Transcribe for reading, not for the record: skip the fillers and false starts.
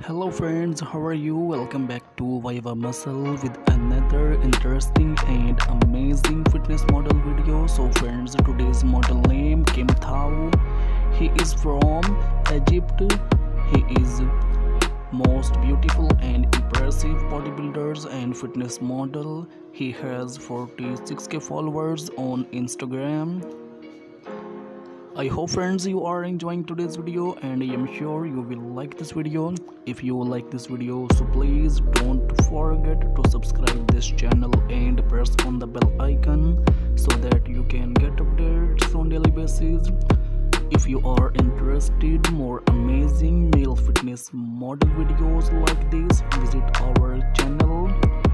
Hello friends, how are you? Welcome back to VIVA Muscle with another interesting and amazing fitness model video. So friends, today's model name Kam Thao. He is from Egypt. He is most beautiful and impressive bodybuilders and fitness model. He has 46k followers on Instagram. I hope friends you are enjoying today's video and I am sure you will like this video. If you like this video, so please don't forget to subscribe this channel and press on the bell icon so that you can get updates on daily basis. If you are interested more amazing male fitness model videos like this, visit our channel.